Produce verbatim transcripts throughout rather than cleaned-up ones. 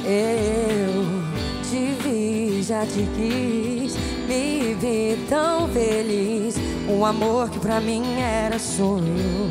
Eu te vi, já te quis, me vi tão feliz. Um amor que pra mim era sonho,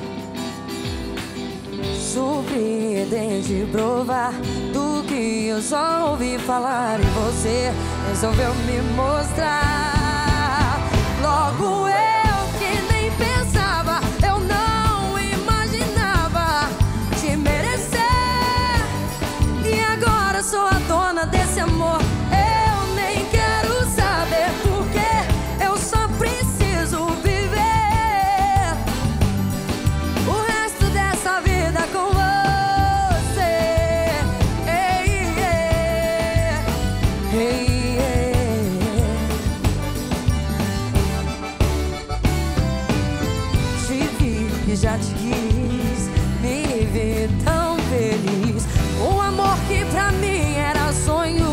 surpreendente provar do que eu só ouvi falar. E você resolveu me mostrar. Logo eu que nem pensava, eu não imaginava te merecer. E agora sou a dona desse amor. Eu nem quero saber porque eu só preciso viver o resto dessa vida com você. Ei, ei, ei, ei. Te vi e já te quis, me vi tão feliz. Um amor que pra mim era sonho,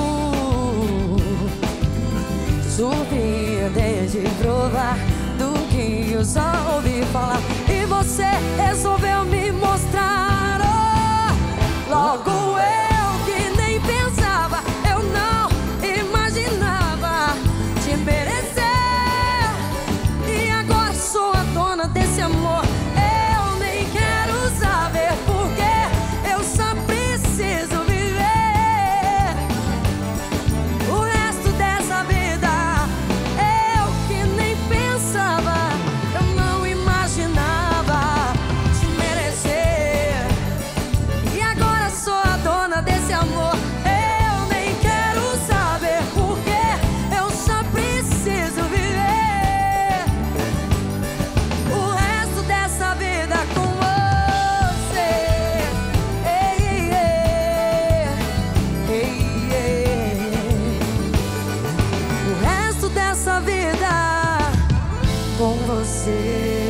surpreendente provar do que eu só ouvi falar. E você resolveu me mostrar. Oh, logo eu que nem pensava, eu não imaginava te merecer. E agora sou a dona desse amor. Eu nem quero saber porque eu só preciso viver o resto dessa vida. Eu que nem pensava, eu não imaginava te merecer. E agora sou a dona desse amor. Eu nem quero saber porque eu só preciso viver o resto dessa vida com você. Ei, ei, ei, ei. O resto dessa vida com você.